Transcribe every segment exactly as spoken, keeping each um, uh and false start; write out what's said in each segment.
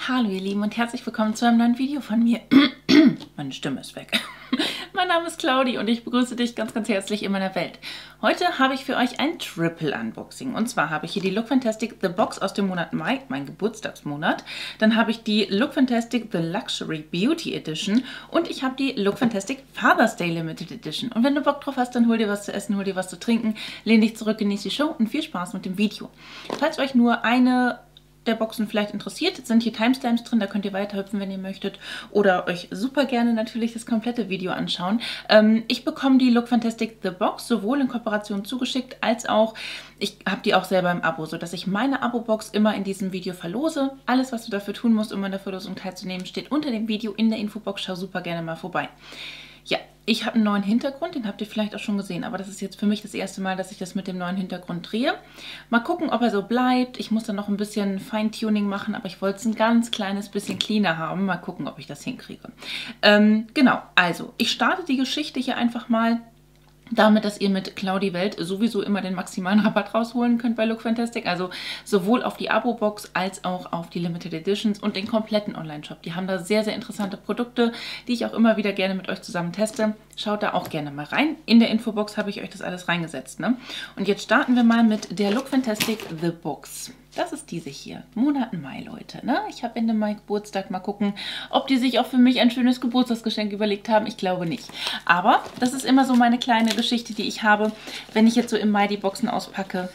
Hallo ihr Lieben und herzlich willkommen zu einem neuen Video von mir. Meine Stimme ist weg. Mein Name ist Claudi und ich begrüße dich ganz, ganz herzlich in meiner Welt. Heute habe ich für euch ein Triple-Unboxing. Und zwar habe ich hier die Look Fantastic The Box aus dem Monat Mai, mein Geburtstagsmonat. Dann habe ich die Look Fantastic The Luxury Beauty Edition. Und ich habe die Look Fantastic Father's Day Limited Edition. Und wenn du Bock drauf hast, dann hol dir was zu essen, hol dir was zu trinken, lehn dich zurück, genieß die Show und viel Spaß mit dem Video. Falls euch nur eine der Boxen vielleicht interessiert, sind hier Timestamps drin, da könnt ihr weiterhüpfen, wenn ihr möchtet, oder euch super gerne natürlich das komplette Video anschauen. Ähm, ich bekomme die Look Fantastic The Box sowohl in Kooperation zugeschickt, als auch, ich habe die auch selber im Abo, sodass ich meine Abo-Box immer in diesem Video verlose. Alles, was du dafür tun musst, um an der Verlosung teilzunehmen, steht unter dem Video in der Infobox. Schau super gerne mal vorbei. Ja, ich habe einen neuen Hintergrund, den habt ihr vielleicht auch schon gesehen, aber das ist jetzt für mich das erste Mal, dass ich das mit dem neuen Hintergrund drehe. Mal gucken, ob er so bleibt. Ich muss dann noch ein bisschen Feintuning machen, aber ich wollte es ein ganz kleines bisschen cleaner haben. Mal gucken, ob ich das hinkriege. Ähm, genau, also ich starte die Geschichte hier einfach mal damit, dass ihr mit Claudi Welt sowieso immer den maximalen Rabatt rausholen könnt bei Look Fantastic. Also sowohl auf die Abo-Box als auch auf die Limited Editions und den kompletten Online-Shop. Die haben da sehr, sehr interessante Produkte, die ich auch immer wieder gerne mit euch zusammen teste. Schaut da auch gerne mal rein. In der Infobox habe ich euch das alles reingesetzt, ne? Und jetzt starten wir mal mit der Look Fantastic The Box. Das ist diese hier. Monat Mai, Leute. Ne? Ich habe Ende Mai Geburtstag. Mal gucken, ob die sich auch für mich ein schönes Geburtstagsgeschenk überlegt haben. Ich glaube nicht. Aber das ist immer so meine kleine Geschichte, die ich habe, wenn ich jetzt so im Mai die Boxen auspacke.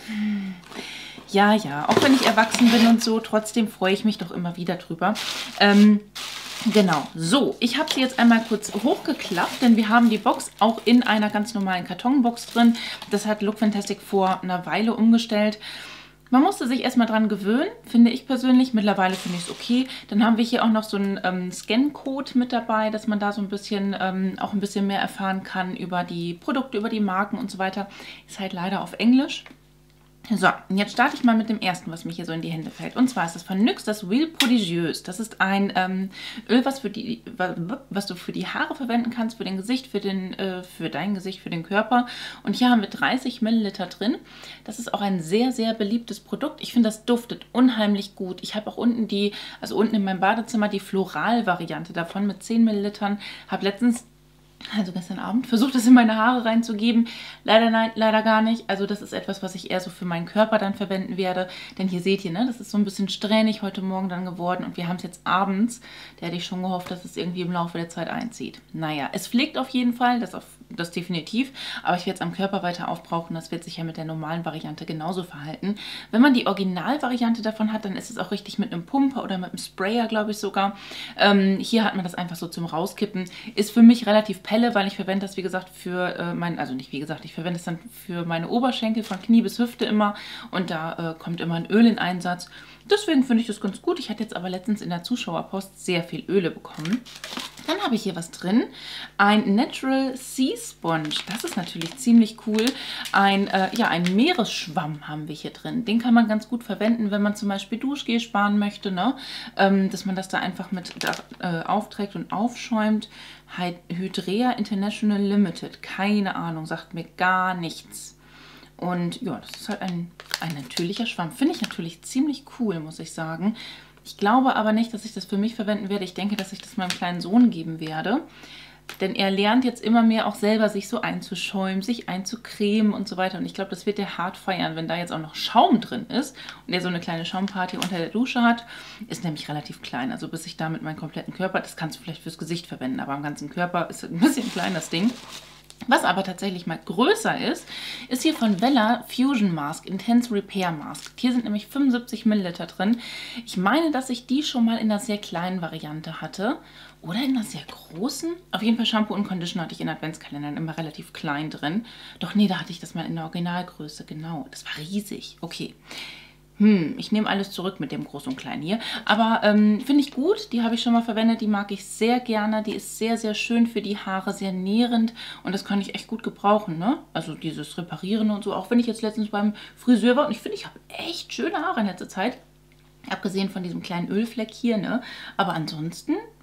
Ja, ja. Auch wenn ich erwachsen bin und so, trotzdem freue ich mich doch immer wieder drüber. Ähm... Genau, so, ich habe sie jetzt einmal kurz hochgeklappt, denn wir haben die Box auch in einer ganz normalen Kartonbox drin. Das hat Look Fantastic vor einer Weile umgestellt. Man musste sich erstmal dran gewöhnen, finde ich persönlich. Mittlerweile finde ich es okay. Dann haben wir hier auch noch so einen ähm, Scan-Code mit dabei, dass man da so ein bisschen ähm, auch ein bisschen mehr erfahren kann über die Produkte, über die Marken und so weiter. Ist halt leider auf Englisch. So, und jetzt starte ich mal mit dem ersten, was mir hier so in die Hände fällt. Und zwar ist das von N Y X, das Huile Prodigieuse. Das ist ein ähm, Öl, was, für die, was du für die Haare verwenden kannst, für den Gesicht, für, den, äh, für dein Gesicht, für den Körper. Und hier haben wir dreißig Milliliter drin. Das ist auch ein sehr, sehr beliebtes Produkt. Ich finde, das duftet unheimlich gut. Ich habe auch unten die, also unten in meinem Badezimmer die Floral-Variante davon mit zehn Millilitern. Habe letztens Also gestern Abend versucht, das in meine Haare reinzugeben. Leider nein, leider gar nicht. Also das ist etwas, was ich eher so für meinen Körper dann verwenden werde. Denn hier seht ihr, ne, das ist so ein bisschen strähnig heute Morgen dann geworden. Und wir haben es jetzt abends. Da hätte ich schon gehofft, dass es irgendwie im Laufe der Zeit einzieht. Naja, es pflegt auf jeden Fall, das, auf, das definitiv. Aber ich werde es am Körper weiter aufbrauchen. Das wird sich ja mit der normalen Variante genauso verhalten. Wenn man die Originalvariante davon hat, dann ist es auch richtig mit einem Pumper oder mit einem Sprayer, glaube ich sogar. Ähm, hier hat man das einfach so zum Rauskippen. Ist für mich relativ Pelle, weil ich verwende das, wie gesagt, für äh, mein, also nicht wie gesagt, ich verwende es dann für meine Oberschenkel von Knie bis Hüfte immer und da äh, kommt immer ein Öl in Einsatz. Deswegen finde ich das ganz gut. Ich hatte jetzt aber letztens in der Zuschauerpost sehr viel Öle bekommen. Dann habe ich hier was drin. Ein Natural Sea Sponge. Das ist natürlich ziemlich cool. Ein, äh, ja, ein Meeresschwamm haben wir hier drin. Den kann man ganz gut verwenden, wenn man zum Beispiel Duschgel sparen möchte, ne? Ähm, dass man das da einfach mit äh, aufträgt und aufschäumt. Hydrea International Limited. Keine Ahnung, sagt mir gar nichts. Und ja, das ist halt ein, ein natürlicher Schwamm. Finde ich natürlich ziemlich cool, muss ich sagen. Ich glaube aber nicht, dass ich das für mich verwenden werde. Ich denke, dass ich das meinem kleinen Sohn geben werde. Denn er lernt jetzt immer mehr auch selber, sich so einzuschäumen, sich einzucremen und so weiter. Und ich glaube, das wird er hart feiern, wenn da jetzt auch noch Schaum drin ist und er so eine kleine Schaumparty unter der Dusche hat. Ist nämlich relativ klein. Also bis ich damit meinen kompletten Körper, das kannst du vielleicht fürs Gesicht verwenden, aber am ganzen Körper ist ein bisschen klein das Ding. Was aber tatsächlich mal größer ist, ist hier von Wella Fusion Mask, Intense Repair Mask. Hier sind nämlich fünfundsiebzig Milliliter drin. Ich meine, dass ich die schon mal in einer sehr kleinen Variante hatte. Oder in einer sehr großen. Auf jeden Fall Shampoo und Conditioner hatte ich in Adventskalendern immer relativ klein drin. Doch nee, da hatte ich das mal in der Originalgröße, genau. Das war riesig. Okay. Hm, ich nehme alles zurück mit dem Groß und Klein hier. Aber ähm, finde ich gut. Die habe ich schon mal verwendet. Die mag ich sehr gerne. Die ist sehr, sehr schön für die Haare, sehr nährend. Und das kann ich echt gut gebrauchen, ne? Also dieses Reparieren und so. Auch wenn ich jetzt letztens beim Friseur war. Und ich finde, ich habe echt schöne Haare in letzter Zeit. Abgesehen von diesem kleinen Ölfleck hier, ne? Aber ansonsten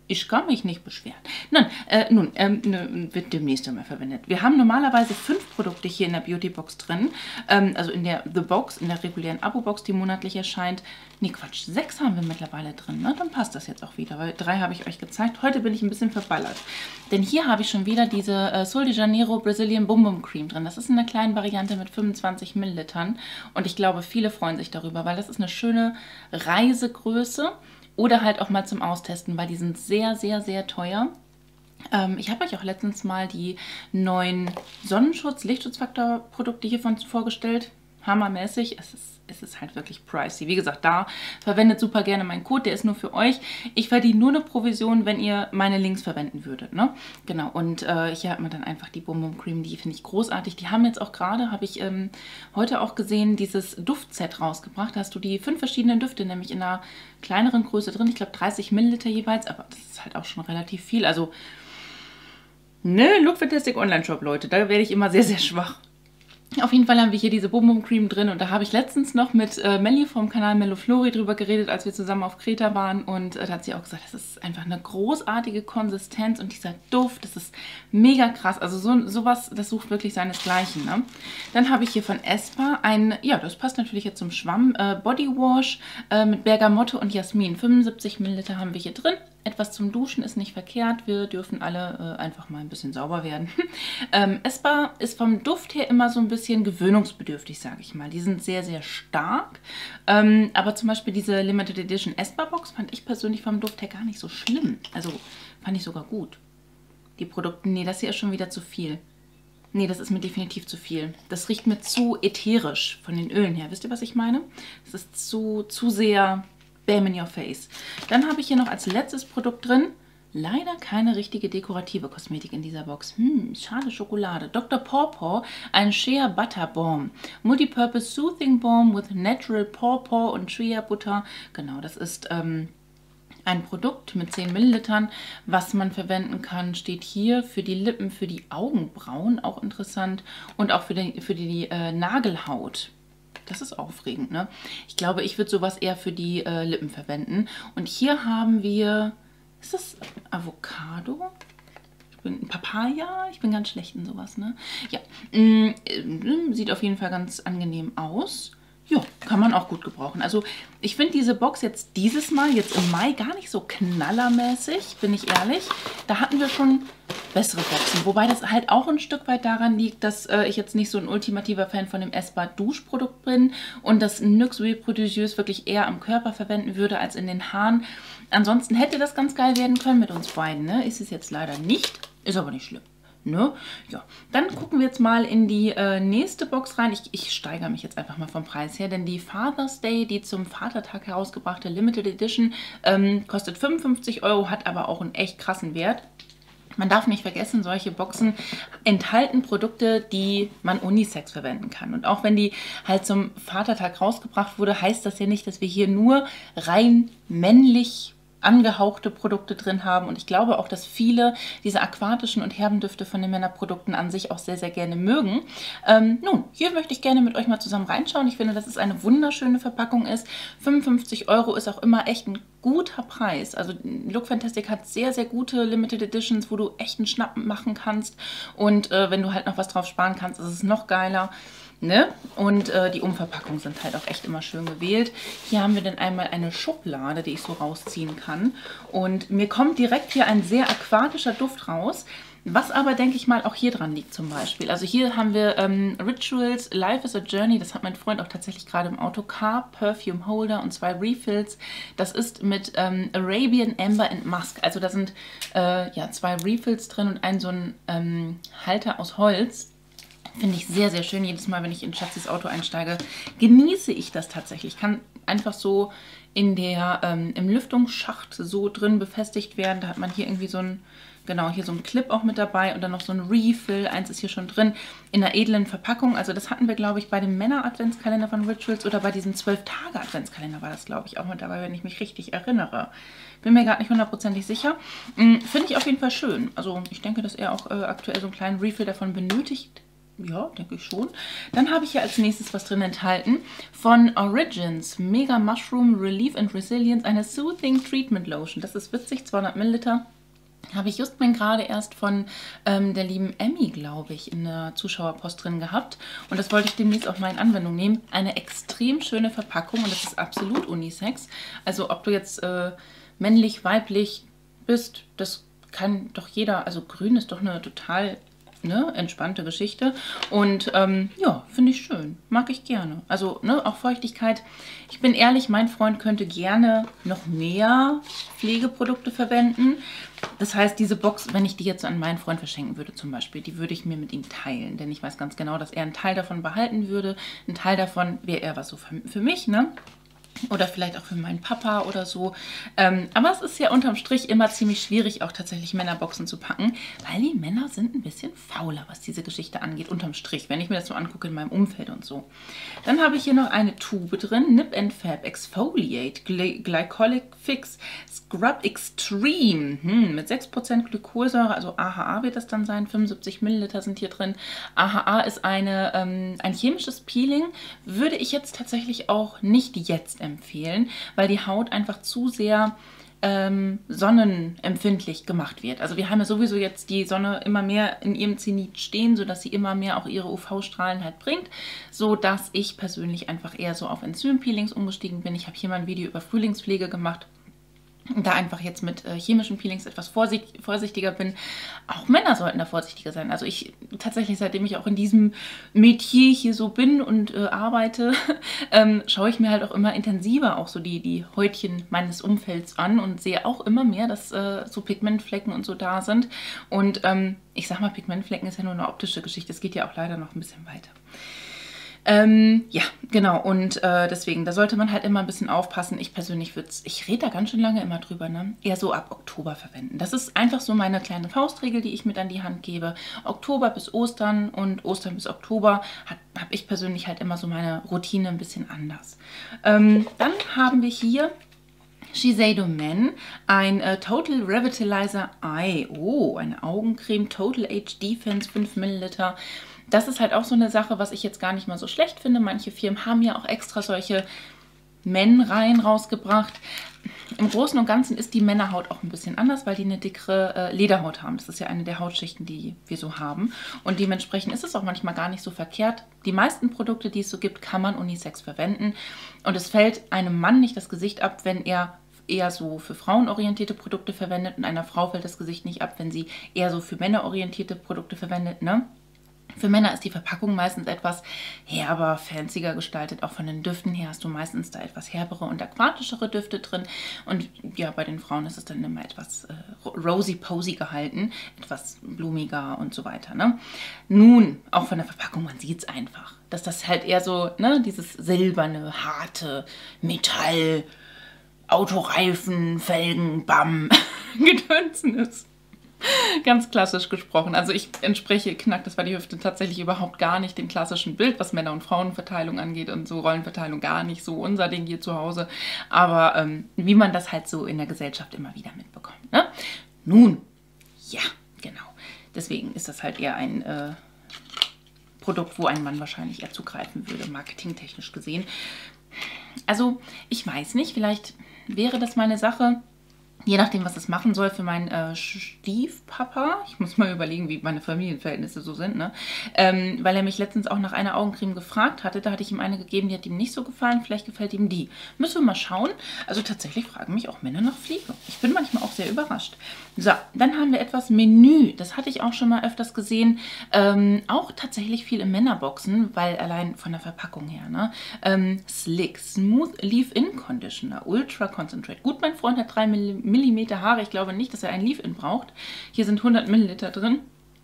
Ich kann mich nicht beschweren. Nun, äh, nun ähm, ne, wird demnächst einmal verwendet. Wir haben normalerweise fünf Produkte hier in der Beauty-Box drin. Ähm, also in der The Box, in der regulären Abo-Box, die monatlich erscheint. Nee, Quatsch, sechs haben wir mittlerweile drin. Ne? Dann passt das jetzt auch wieder, weil drei habe ich euch gezeigt. Heute bin ich ein bisschen verballert. Denn hier habe ich schon wieder diese äh, Sol de Janeiro Brazilian Bum Bum Cream drin. Das ist in einer kleinen Variante mit fünfundzwanzig Millilitern. Und ich glaube, viele freuen sich darüber, weil das ist eine schöne Reisegröße. Oder halt auch mal zum Austesten, weil die sind sehr, sehr, sehr teuer. Ähm, ich habe euch auch letztens mal die neuen Sonnenschutz-Lichtschutzfaktor-Produkte hiervon vorgestellt. Hammermäßig. Es ist, es ist halt wirklich pricey. Wie gesagt, da verwendet super gerne meinen Code. Der ist nur für euch. Ich verdiene nur eine Provision, wenn ihr meine Links verwenden würdet. Ne? Genau. Und äh, hier hat man dann einfach die Bum Bum Cream. Die finde ich großartig. Die haben jetzt auch gerade, habe ich ähm, heute auch gesehen, dieses Duftset rausgebracht. Da hast du die fünf verschiedenen Düfte, nämlich in einer kleineren Größe drin. Ich glaube dreißig Milliliter jeweils. Aber das ist halt auch schon relativ viel. Also, ne, Look Fantastic Online-Shop, Leute. Da werde ich immer sehr, sehr schwach. Auf jeden Fall haben wir hier diese Bum Bum Cream drin und da habe ich letztens noch mit äh, Melli vom Kanal Melloflori drüber geredet, als wir zusammen auf Kreta waren und äh, da hat sie auch gesagt, das ist einfach eine großartige Konsistenz und dieser Duft, das ist mega krass. Also so, sowas, das sucht wirklich seinesgleichen. Ne? Dann habe ich hier von Espa ein, ja, das passt natürlich jetzt zum Schwamm, äh, Body Wash äh, mit Bergamotte und Jasmin. fünfundsiebzig Milliliter haben wir hier drin. Etwas zum Duschen ist nicht verkehrt. Wir dürfen alle äh, einfach mal ein bisschen sauber werden. ähm, Espa ist vom Duft her immer so ein bisschen gewöhnungsbedürftig, sage ich mal. Die sind sehr, sehr stark. Ähm, aber zum Beispiel diese Limited Edition Espa Box fand ich persönlich vom Duft her gar nicht so schlimm. Also fand ich sogar gut. Die Produkte, nee, das hier ist schon wieder zu viel. Nee, das ist mir definitiv zu viel. Das riecht mir zu ätherisch von den Ölen her. Wisst ihr, was ich meine? Es ist zu, zu sehr Bam in your face. Dann habe ich hier noch als letztes Produkt drin, leider keine richtige dekorative Kosmetik in dieser Box. Hm, schade Schokolade. Doktor Pawpaw, ein Shea Butter Balm. Multipurpose Soothing Balm with Natural Pawpaw und Shea Butter. Genau, das ist ähm, ein Produkt mit zehn Millilitern, was man verwenden kann, steht hier für die Lippen, für die Augenbrauen, auch interessant, und auch für die, für die äh, Nagelhaut. Das ist aufregend, ne? Ich glaube, ich würde sowas eher für die äh, Lippen verwenden. Und hier haben wir, ist das Avocado? Ich bin Papaya? Ich bin ganz schlecht in sowas, ne? Ja, mm, äh, sieht auf jeden Fall ganz angenehm aus. Ja, kann man auch gut gebrauchen. Also ich finde diese Box jetzt dieses Mal, jetzt im Mai, gar nicht so knallermäßig, bin ich ehrlich. Da hatten wir schon bessere Boxen. Wobei das halt auch ein Stück weit daran liegt, dass äh, ich jetzt nicht so ein ultimativer Fan von dem Espa Duschprodukt bin und das N Y X Reproduceuse wirklich eher am Körper verwenden würde als in den Haaren. Ansonsten hätte das ganz geil werden können mit uns beiden, ne? Ist es jetzt leider nicht, ist aber nicht schlimm. Ne? Ja, dann gucken wir jetzt mal in die äh, nächste Box rein. Ich, ich steigere mich jetzt einfach mal vom Preis her, denn die Father's Day, die zum Vatertag herausgebrachte Limited Edition, ähm, kostet fünfundfünfzig Euro, hat aber auch einen echt krassen Wert. Man darf nicht vergessen, solche Boxen enthalten Produkte, die man unisex verwenden kann. Und auch wenn die halt zum Vatertag rausgebracht wurde, heißt das ja nicht, dass wir hier nur rein männlich angehauchte Produkte drin haben. Und ich glaube auch, dass viele diese aquatischen und herben Düfte von den Männerprodukten an sich auch sehr, sehr gerne mögen. Ähm, nun, hier möchte ich gerne mit euch mal zusammen reinschauen. Ich finde, dass es eine wunderschöne Verpackung ist. fünfundfünfzig Euro ist auch immer echt ein guter Preis. Also Look Fantastic hat sehr, sehr gute Limited Editions, wo du echt einen Schnapp machen kannst. Und äh, wenn du halt noch was drauf sparen kannst, ist es noch geiler. Ne? Und äh, die Umverpackungen sind halt auch echt immer schön gewählt. Hier haben wir dann einmal eine Schublade, die ich so rausziehen kann. Und mir kommt direkt hier ein sehr aquatischer Duft raus. Was aber, denke ich mal, auch hier dran liegt zum Beispiel. Also hier haben wir ähm, Rituals, Life is a Journey. Das hat mein Freund auch tatsächlich gerade im Auto. Car, Perfume Holder und zwei Refills. Das ist mit ähm, Arabian Amber and Musk. Also da sind äh, ja, zwei Refills drin und ein so ein ähm, Halter aus Holz. Finde ich sehr, sehr schön. Jedes Mal, wenn ich in Schatzis Auto einsteige, genieße ich das tatsächlich. Ich kann einfach so in der, ähm, im Lüftungsschacht so drin befestigt werden. Da hat man hier irgendwie so ein, genau, hier so ein Clip auch mit dabei und dann noch so ein Refill. Eins ist hier schon drin in einer edlen Verpackung. Also das hatten wir, glaube ich, bei dem Männer-Adventskalender von Rituals oder bei diesem zwölf Tage Adventskalender war das, glaube ich, auch mit dabei, wenn ich mich richtig erinnere. Bin mir gerade nicht hundertprozentig sicher. Hm, finde ich auf jeden Fall schön. Also ich denke, dass er auch äh, aktuell so einen kleinen Refill davon benötigt Ja, denke ich schon. Dann habe ich hier als nächstes was drin enthalten von Origins Mega Mushroom Relief and Resilience, eine Soothing Treatment Lotion. Das ist witzig, zweihundert Milliliter. Habe ich just gerade erst von ähm, der lieben Emmy, glaube ich, in der Zuschauerpost drin gehabt. Und das wollte ich demnächst auch mal in Anwendung nehmen. Eine extrem schöne Verpackung und das ist absolut Unisex. Also ob du jetzt äh, männlich, weiblich bist, das kann doch jeder. Also grün ist doch eine total... Ne, entspannte Geschichte und ähm, ja, finde ich schön, mag ich gerne. Also ne, auch Feuchtigkeit. Ich bin ehrlich, mein Freund könnte gerne noch mehr Pflegeprodukte verwenden. Das heißt, diese Box, wenn ich die jetzt an meinen Freund verschenken würde zum Beispiel, die würde ich mir mit ihm teilen, denn ich weiß ganz genau, dass er einen Teil davon behalten würde. Ein Teil davon wäre eher was so für, für mich, ne? Oder vielleicht auch für meinen Papa oder so. Ähm, aber es ist ja unterm Strich immer ziemlich schwierig, auch tatsächlich Männerboxen zu packen, weil die Männer sind ein bisschen fauler, was diese Geschichte angeht, unterm Strich, wenn ich mir das so angucke in meinem Umfeld und so. Dann habe ich hier noch eine Tube drin, Nip and Fab Exfoliate Gly Glycolic Fix Scrub Extreme, hm, mit sechs Prozent Glykolsäure, also A H A wird das dann sein, fünfundsiebzig Milliliter sind hier drin. A H A ist eine, ähm, ein chemisches Peeling, würde ich jetzt tatsächlich auch nicht jetzt empfehlen, weil die Haut einfach zu sehr ähm, sonnenempfindlich gemacht wird. Also wir haben ja sowieso jetzt die Sonne immer mehr in ihrem Zenit stehen, sodass sie immer mehr auch ihre U V-Strahlen halt bringt, sodass ich persönlich einfach eher so auf Enzympeelings umgestiegen bin. Ich habe hier mal ein Video über Frühlingspflege gemacht. Da einfach jetzt mit äh, chemischen Peelings etwas vorsicht, vorsichtiger bin. Auch Männer sollten da vorsichtiger sein. Also ich tatsächlich, seitdem ich auch in diesem Metier hier so bin und äh, arbeite, ähm, schaue ich mir halt auch immer intensiver auch so die, die Häutchen meines Umfelds an und sehe auch immer mehr, dass äh, so Pigmentflecken und so da sind. Und ähm, ich sag mal, Pigmentflecken ist ja nur eine optische Geschichte. Es geht ja auch leider noch ein bisschen weiter. Ähm, ja, genau, und äh, deswegen, da sollte man halt immer ein bisschen aufpassen. Ich persönlich würde es, ich rede da ganz schön lange immer drüber, ne? Eher so ab Oktober verwenden. Das ist einfach so meine kleine Faustregel, die ich mit an die Hand gebe. Oktober bis Ostern und Ostern bis Oktober habe ich persönlich halt immer so meine Routine ein bisschen anders. Ähm, dann haben wir hier Shiseido Men, ein äh, Total Revitalizer Eye. Oh, eine Augencreme, Total Age Defense, fünf Milliliter. Das ist halt auch so eine Sache, was ich jetzt gar nicht mal so schlecht finde. Manche Firmen haben ja auch extra solche Men-Reihen rausgebracht. Im Großen und Ganzen ist die Männerhaut auch ein bisschen anders, weil die eine dickere äh, Lederhaut haben. Das ist ja eine der Hautschichten, die wir so haben. Und dementsprechend ist es auch manchmal gar nicht so verkehrt. Die meisten Produkte, die es so gibt, kann man unisex verwenden. Und es fällt einem Mann nicht das Gesicht ab, wenn er eher so für frauenorientierte Produkte verwendet. Und einer Frau fällt das Gesicht nicht ab, wenn sie eher so für männerorientierte Produkte verwendet, ne? Für Männer ist die Verpackung meistens etwas herber, fancier gestaltet. Auch von den Düften her hast du meistens da etwas herbere und aquatischere Düfte drin. Und ja, bei den Frauen ist es dann immer etwas äh, rosy-posy gehalten, etwas blumiger und so weiter. Ne? Nun, auch von der Verpackung, man sieht es einfach, dass das halt eher so, ne, dieses silberne, harte Metall, Autoreifen, Felgen, Bam, Gedönsen ist. Ganz klassisch gesprochen. Also ich entspreche, knack, das war die Hüfte, tatsächlich überhaupt gar nicht dem klassischen Bild, was Männer- und Frauenverteilung angeht und so Rollenverteilung gar nicht so unser Ding hier zu Hause. Aber ähm, wie man das halt so in der Gesellschaft immer wieder mitbekommt. Ne? Nun, ja, genau. Deswegen ist das halt eher ein äh, Produkt, wo ein Mann wahrscheinlich eher zugreifen würde, marketingtechnisch gesehen. Also ich weiß nicht, vielleicht wäre das mal eine Sache, je nachdem, was es machen soll für meinen äh, Stiefpapa. Ich muss mal überlegen, wie meine Familienverhältnisse so sind, ne? Ähm, weil er mich letztens auch nach einer Augencreme gefragt hatte. Da hatte ich ihm eine gegeben, die hat ihm nicht so gefallen. Vielleicht gefällt ihm die. Müssen wir mal schauen. Also tatsächlich fragen mich auch Männer nach Pflege. Ich bin manchmal auch sehr überrascht. So, dann haben wir etwas Menü. Das hatte ich auch schon mal öfters gesehen. Ähm, auch tatsächlich viel in Männerboxen, weil allein von der Verpackung her, ne? Ähm, Slick Smooth Leave-In Conditioner. Ultra Concentrate. Gut, mein Freund hat drei Millimeter Haare. Ich glaube nicht, dass er ein Leave-In braucht. Hier sind hundert Milliliter drin.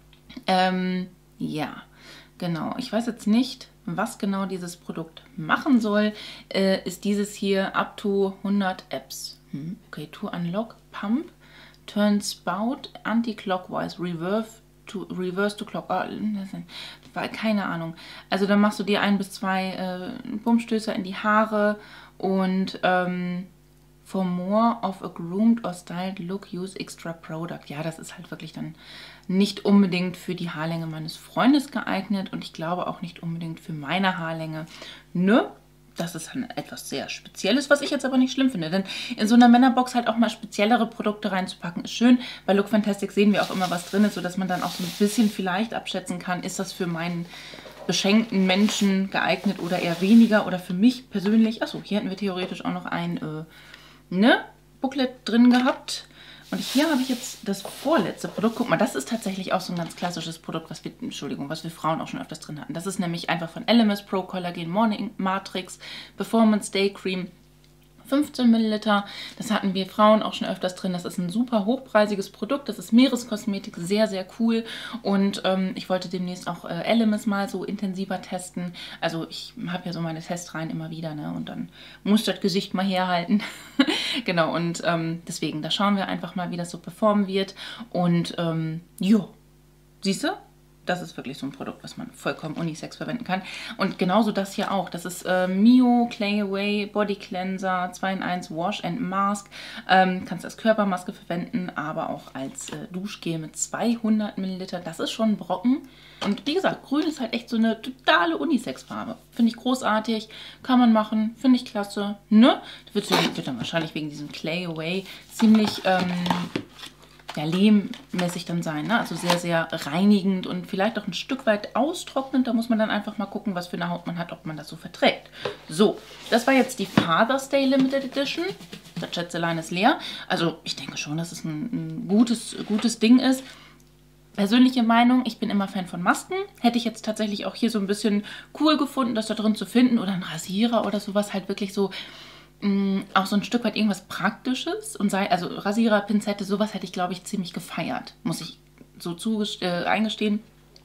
Ähm, ja, genau. Ich weiß jetzt nicht, was genau dieses Produkt machen soll. Äh, ist dieses hier up to hundert Apps. Hm, okay, to unlock, pump, turn spout, anti-clockwise, reverse to, reverse to clock. Oh, keine Ahnung. Also dann machst du dir ein bis zwei äh, Pumpstößer in die Haare und ähm, For more of a groomed or styled look, use extra product. Ja, das ist halt wirklich dann nicht unbedingt für die Haarlänge meines Freundes geeignet und ich glaube auch nicht unbedingt für meine Haarlänge. Ne? Das ist dann etwas sehr Spezielles, was ich jetzt aber nicht schlimm finde. Denn in so einer Männerbox halt auch mal speziellere Produkte reinzupacken, ist schön. Bei Look Fantastic sehen wir auch immer, was drin ist, sodass man dann auch so ein bisschen vielleicht abschätzen kann, ist das für meinen beschenkten Menschen geeignet oder eher weniger. Oder für mich persönlich, achso, hier hätten wir theoretisch auch noch ein äh, ne, Booklet drin gehabt. Und hier habe ich jetzt das vorletzte Produkt. Guck mal, das ist tatsächlich auch so ein ganz klassisches Produkt, was wir, Entschuldigung, was wir Frauen auch schon öfters drin hatten. Das ist nämlich einfach von L M S Pro Collagen Morning Matrix Performance Day Cream. fünfzehn Milliliter. Das hatten wir Frauen auch schon öfters drin. Das ist ein super hochpreisiges Produkt. Das ist Meereskosmetik, sehr, sehr cool. Und ähm, ich wollte demnächst auch äh, L M S mal so intensiver testen. Also ich habe ja so meine Testreihen immer wieder, ne? Und dann muss das Gesicht mal herhalten. Genau, und ähm, deswegen, da schauen wir einfach mal, wie das so performen wird. Und ähm, jo, siehst du? Das ist wirklich so ein Produkt, was man vollkommen unisex verwenden kann. Und genauso das hier auch. Das ist äh, Mio Clay Away Body Cleanser zwei in eins Wash and Mask. Ähm, kannst als Körpermaske verwenden, aber auch als äh, Duschgel mit zweihundert Milliliter. Das ist schon ein Brocken. Und wie gesagt, grün ist halt echt so eine totale Unisex-Farbe. Finde ich großartig. Kann man machen. Finde ich klasse. Ne? Das wird, wird dann wahrscheinlich wegen diesem Clay Away ziemlich... Ähm, ja, lehmmäßig dann sein, ne? Also sehr, sehr reinigend und vielleicht auch ein Stück weit austrocknend. Da muss man dann einfach mal gucken, was für eine Haut man hat, ob man das so verträgt. So, das war jetzt die Father's Day Limited Edition. Das Schätzelein ist leer. Also ich denke schon, dass es ein, ein gutes, gutes Ding ist. Persönliche Meinung, ich bin immer Fan von Masken. Hätte ich jetzt tatsächlich auch hier so ein bisschen cool gefunden, das da drin zu finden. Oder ein Rasierer oder sowas, halt wirklich so... auch so ein Stück weit irgendwas Praktisches und sei, also Rasierer, Pinzette, sowas hätte ich, glaube ich, ziemlich gefeiert, muss ich so äh, eingestehen.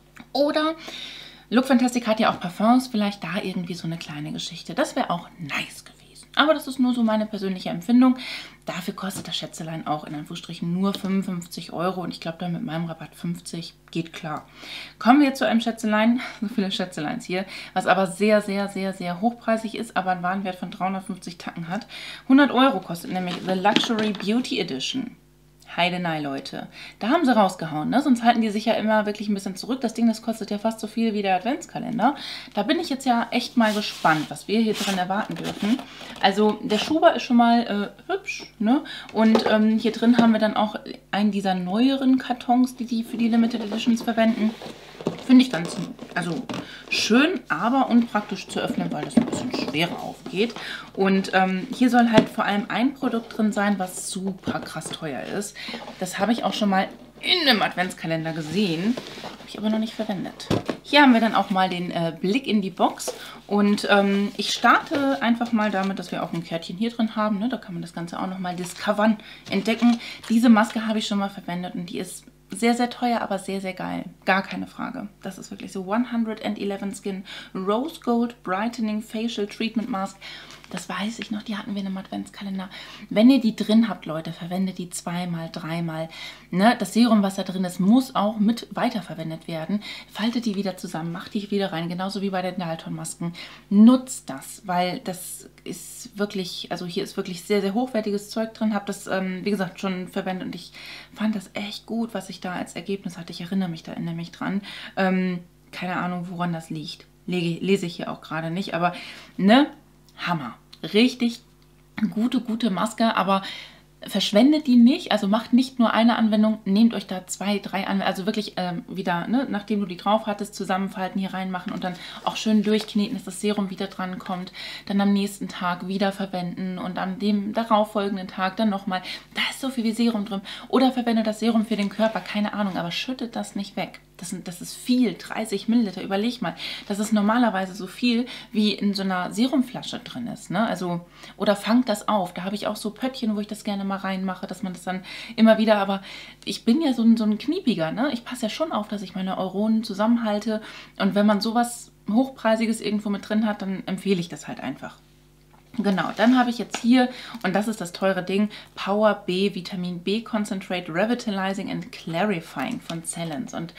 Oder Look Fantastic hat ja auch Parfums, vielleicht da irgendwie so eine kleine Geschichte. Das wäre auch nice gewesen. Aber das ist nur so meine persönliche Empfindung. Dafür kostet das Schätzelein auch in Anführungsstrichen nur fünfundfünfzig Euro und ich glaube dann mit meinem Rabatt fünfzig geht klar. Kommen wir zu einem Schätzelein, so viele Schätzeleins hier, was aber sehr, sehr, sehr, sehr hochpreisig ist, aber einen Warenwert von dreihundertfünfzig Tacken hat. hundert Euro kostet nämlich The Luxury Beauty Edition. Heidenei, Leute. Da haben sie rausgehauen, ne? Sonst halten die sich ja immer wirklich ein bisschen zurück. Das Ding, das kostet ja fast so viel wie der Adventskalender. Da bin ich jetzt ja echt mal gespannt, was wir hier drin erwarten dürfen. Also der Schuber ist schon mal äh, hübsch, ne? Und ähm, hier drin haben wir dann auch einen dieser neueren Kartons, die die für die Limited Editions verwenden. Finde ich ganz, also schön, aber unpraktisch zu öffnen, weil das ein bisschen schwerer aufgeht. Und ähm, hier soll halt vor allem ein Produkt drin sein, was super krass teuer ist. Das habe ich auch schon mal in einem Adventskalender gesehen, habe ich aber noch nicht verwendet. Hier haben wir dann auch mal den äh, Blick in die Box und ähm, ich starte einfach mal damit, dass wir auch ein Kärtchen hier drin haben. Ne? Da kann man das Ganze auch nochmal discovern, entdecken. Diese Maske habe ich schon mal verwendet und die ist sehr, sehr teuer, aber sehr, sehr geil. Gar keine Frage. Das ist wirklich so hundertelf Skin Rose Gold Brightening Facial Treatment Mask. Das weiß ich noch, die hatten wir in einem Adventskalender. Wenn ihr die drin habt, Leute, verwendet die zweimal, dreimal. Ne? Das Serum, was da drin ist, muss auch mit weiterverwendet werden. Faltet die wieder zusammen, macht die wieder rein, genauso wie bei den Dalton-Masken. Nutzt das, weil das ist wirklich, also hier ist wirklich sehr, sehr hochwertiges Zeug drin. Habe das, ähm, wie gesagt, schon verwendet und ich fand das echt gut, was ich da als Ergebnis hatte. Ich erinnere mich da nämlich dran. Ähm, keine Ahnung, woran das liegt. Lege, lese ich hier auch gerade nicht, aber ne? Hammer. Richtig gute, gute Maske, aber verschwendet die nicht, also macht nicht nur eine Anwendung, nehmt euch da zwei, drei Anwendungen, also wirklich ähm, wieder, ne, nachdem du die drauf hattest, zusammenfalten, hier reinmachen und dann auch schön durchkneten, dass das Serum wieder dran kommt, dann am nächsten Tag wieder verwenden und an dem darauffolgenden Tag dann nochmal, da ist so viel wie Serum drin, oder verwendet das Serum für den Körper, keine Ahnung, aber schüttet das nicht weg. Das, das ist viel, dreißig Milliliter, überleg mal. Das ist normalerweise so viel, wie in so einer Serumflasche drin ist. Ne? Also, oder fangt das auf. Da habe ich auch so Pöttchen, wo ich das gerne mal reinmache, dass man das dann immer wieder, aber ich bin ja so ein, so ein Kniepiger. Ne? Ich passe ja schon auf, dass ich meine Euronen zusammenhalte. Und wenn man sowas Hochpreisiges irgendwo mit drin hat, dann empfehle ich das halt einfach. Genau, dann habe ich jetzt hier, und das ist das teure Ding, Power B Vitamin B Concentrate Revitalizing and Clarifying von Cellens. Und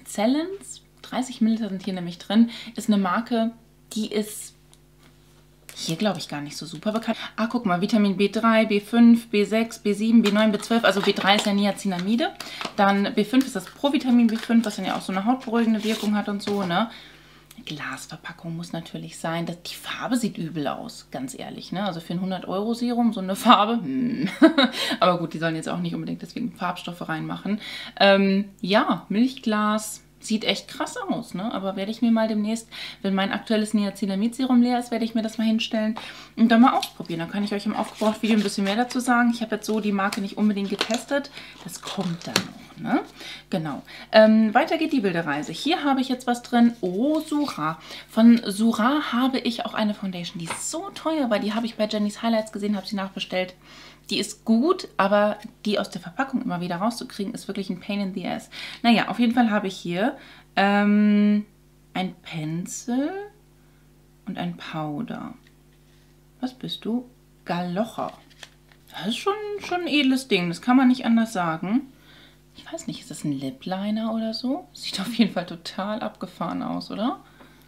Cellens, dreißig Milliliter sind hier nämlich drin, ist eine Marke, die ist Hier glaube ich gar nicht so super bekannt. Ah, guck mal, Vitamin B drei, B fünf, B sechs, B sieben, B neun, B zwölf. Also B drei ist ja Niacinamide. Dann B fünf ist das Provitamin B fünf, was dann ja auch so eine hautberuhigende Wirkung hat und so, ne? Glasverpackung muss natürlich sein. Das, die Farbe sieht übel aus, ganz ehrlich, ne? Also für ein hundert Euro Serum so eine Farbe. Hm. Aber gut, die sollen jetzt auch nicht unbedingt deswegen Farbstoffe reinmachen. Ähm, ja, Milchglas. Sieht echt krass aus, ne? Aber werde ich mir mal demnächst, wenn mein aktuelles Niacinamid-Serum leer ist, werde ich mir das mal hinstellen und dann mal ausprobieren. Dann kann ich euch im Aufgebraucht-Video ein bisschen mehr dazu sagen. Ich habe jetzt so die Marke nicht unbedingt getestet. Das kommt dann noch, ne? Genau. Ähm, weiter geht die wilde Reise. Hier habe ich jetzt was drin. Oh, Sura. Von Sura habe ich auch eine Foundation, die ist so teuer, weil die habe ich bei Jenny's Highlights gesehen, habe sie nachbestellt. Die ist gut, aber die aus der Verpackung immer wieder rauszukriegen, ist wirklich ein Pain in the Ass. Naja, auf jeden Fall habe ich hier ähm, ein Pencil und ein Powder. Was bist du? Galocher. Das ist schon, schon ein edles Ding, das kann man nicht anders sagen. Ich weiß nicht, ist das ein Lip Liner oder so? Sieht auf jeden Fall total abgefahren aus, oder?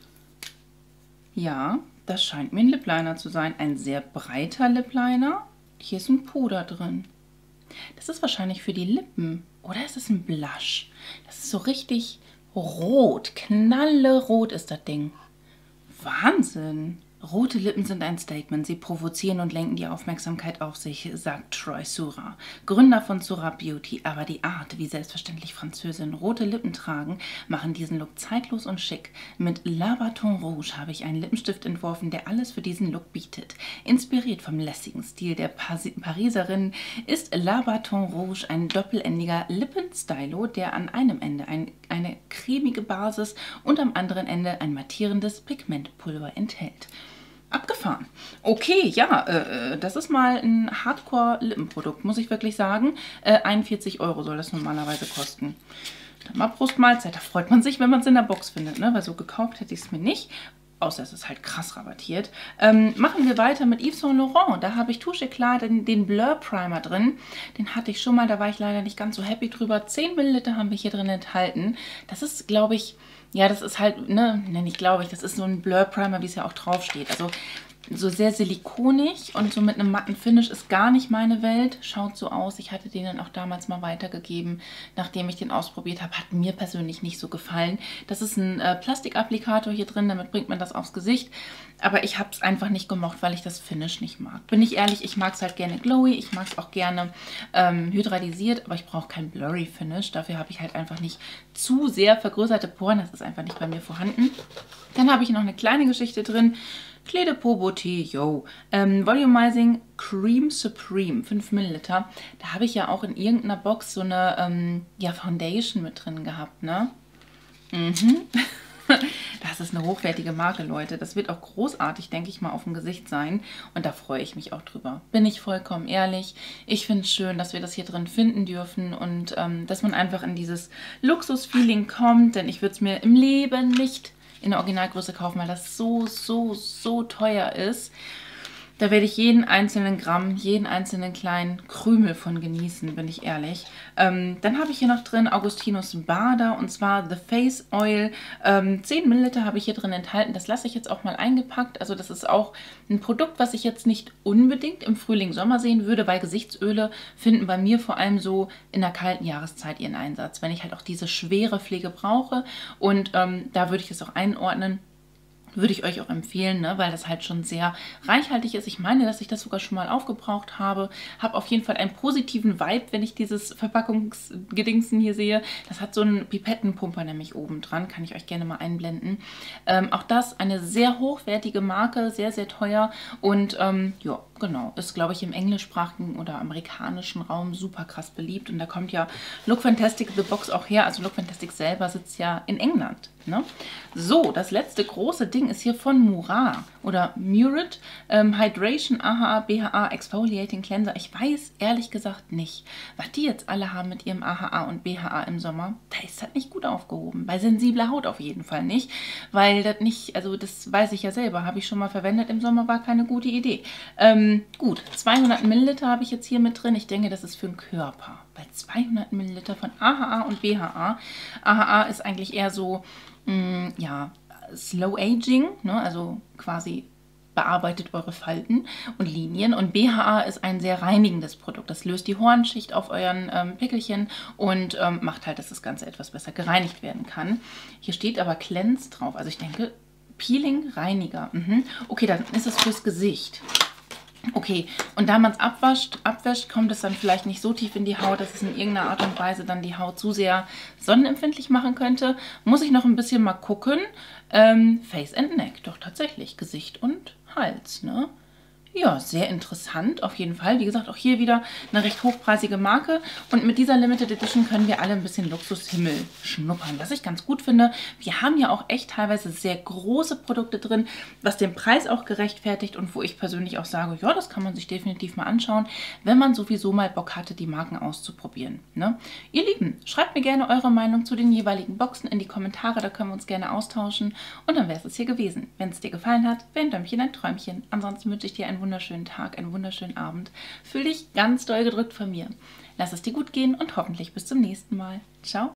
Ja, das scheint mir ein Lip Liner zu sein. Ein sehr breiter Lip Liner. Hier ist ein Puder drin. Das ist wahrscheinlich für die Lippen. Oder ist es ein Blush? Das ist so richtig rot. Knallerot ist das Ding. Wahnsinn. Rote Lippen sind ein Statement. Sie provozieren und lenken die Aufmerksamkeit auf sich, sagt Troy Sura, Gründer von Sura Beauty. Aber die Art, wie selbstverständlich Französinnen rote Lippen tragen, machen diesen Look zeitlos und schick. Mit La Baton Rouge habe ich einen Lippenstift entworfen, der alles für diesen Look bietet. Inspiriert vom lässigen Stil der Pariserin ist La Baton Rouge ein doppelendiger Lippenstylo, der an einem Ende ein, eine cremige Basis und am anderen Ende ein mattierendes Pigmentpulver enthält. Abgefahren. Okay, ja, äh, das ist mal ein Hardcore-Lippenprodukt, muss ich wirklich sagen. Äh, einundvierzig Euro soll das normalerweise kosten. Dann mal Prost Mahlzeit. Da freut man sich, wenn man es in der Box findet, ne? Weil so gekauft hätte ich es mir nicht. Außer es ist halt krass rabattiert. Ähm, machen wir weiter mit Yves Saint Laurent. Da habe ich Touche Eclat, den, den Blur Primer drin. Den hatte ich schon mal, da war ich leider nicht ganz so happy drüber. zehn Milliliter haben wir hier drin enthalten. Das ist, glaube ich, ja, das ist halt, ne, ne, nicht glaube ich, das ist so ein Blur Primer, wie es ja auch drauf steht. Also so sehr silikonig und so mit einem matten Finish ist gar nicht meine Welt. Schaut so aus. Ich hatte den dann auch damals mal weitergegeben, nachdem ich den ausprobiert habe. Hat mir persönlich nicht so gefallen. Das ist ein äh, Plastikapplikator hier drin, damit bringt man das aufs Gesicht. Aber ich habe es einfach nicht gemocht, weil ich das Finish nicht mag. Bin ich ehrlich, ich mag es halt gerne glowy, ich mag es auch gerne ähm, hydratisiert, aber ich brauche kein blurry Finish. Dafür habe ich halt einfach nicht zu sehr vergrößerte Poren. Das ist einfach nicht bei mir vorhanden. Dann habe ich noch eine kleine Geschichte drin. Clé de Peau Beauté, yo. Ähm, Volumizing Cream Supreme, fünf Milliliter. Da habe ich ja auch in irgendeiner Box so eine ähm, ja, Foundation mit drin gehabt, ne? Mhm. Das ist eine hochwertige Marke, Leute. Das wird auch großartig, denke ich mal, auf dem Gesicht sein. Und da freue ich mich auch drüber. Bin ich vollkommen ehrlich. Ich finde es schön, dass wir das hier drin finden dürfen und ähm, dass man einfach in dieses Luxus-Feeling kommt. Denn ich würde es mir im Leben nicht in der Originalgröße kaufen, weil das so, so, so teuer ist. Da werde ich jeden einzelnen Gramm, jeden einzelnen kleinen Krümel von genießen, bin ich ehrlich. Ähm, dann habe ich hier noch drin Augustinus Bader und zwar The Face Oil. Ähm, zehn Milliliter habe ich hier drin enthalten. Das lasse ich jetzt auch mal eingepackt. Also das ist auch ein Produkt, was ich jetzt nicht unbedingt im Frühling, Sommer sehen würde, weil Gesichtsöle finden bei mir vor allem so in der kalten Jahreszeit ihren Einsatz. Wenn ich halt auch diese schwere Pflege brauche und ähm, da würde ich es auch einordnen. Würde ich euch auch empfehlen, ne, weil das halt schon sehr reichhaltig ist. Ich meine, dass ich das sogar schon mal aufgebraucht habe. Habe auf jeden Fall einen positiven Vibe, wenn ich dieses Verpackungsgedingsen hier sehe. Das hat so einen Pipettenpumper nämlich oben dran. Kann ich euch gerne mal einblenden. Ähm, auch das eine sehr hochwertige Marke, sehr, sehr teuer. Und ähm, ja, genau, ist, glaube ich, im englischsprachigen oder amerikanischen Raum super krass beliebt. Und da kommt ja Look Fantastic The Box auch her. Also Look Fantastic selber sitzt ja in England. Ne? So, das letzte große Ding ist hier von Murat oder Murat ähm, Hydration A H A B H A Exfoliating Cleanser. Ich weiß ehrlich gesagt nicht, was die jetzt alle haben mit ihrem A H A und B H A im Sommer. Da ist das nicht gut aufgehoben. Bei sensibler Haut auf jeden Fall nicht, weil das nicht, also das weiß ich ja selber, habe ich schon mal verwendet im Sommer, war keine gute Idee. Ähm, gut, zweihundert Milliliter habe ich jetzt hier mit drin. Ich denke, das ist für den Körper. Bei zweihundert Milliliter von A H A und B H A. A H A ist eigentlich eher so, mh, ja, Slow Aging, ne? Also quasi bearbeitet eure Falten und Linien. Und B H A ist ein sehr reinigendes Produkt. Das löst die Hornschicht auf euren ähm, Pickelchen und ähm, macht halt, dass das Ganze etwas besser gereinigt werden kann. Hier steht aber Cleanse drauf. Also ich denke, Peeling, Reiniger. Mhm. Okay, dann ist es fürs Gesicht. Okay, und da man es abwascht, abwäscht, kommt es dann vielleicht nicht so tief in die Haut, dass es in irgendeiner Art und Weise dann die Haut zu sehr sonnenempfindlich machen könnte. Muss ich noch ein bisschen mal gucken. Ähm, Face and Neck, doch tatsächlich. Gesicht und Hals, ne? Ja, sehr interessant auf jeden Fall. Wie gesagt, auch hier wieder eine recht hochpreisige Marke. Und mit dieser Limited Edition können wir alle ein bisschen Luxushimmel schnuppern, was ich ganz gut finde. Wir haben ja auch echt teilweise sehr große Produkte drin, was den Preis auch gerechtfertigt und wo ich persönlich auch sage, ja, das kann man sich definitiv mal anschauen, wenn man sowieso mal Bock hatte, die Marken auszuprobieren. Ne? Ihr Lieben, schreibt mir gerne eure Meinung zu den jeweiligen Boxen in die Kommentare, da können wir uns gerne austauschen. Und dann wäre es hier gewesen. Wenn es dir gefallen hat, wäre ein Däumchen ein Träumchen. Ansonsten wünsche ich dir einen wunderschönen Tag, einen wunderschönen Abend. Fühl dich ganz doll gedrückt von mir. Lass es dir gut gehen und hoffentlich bis zum nächsten Mal. Ciao.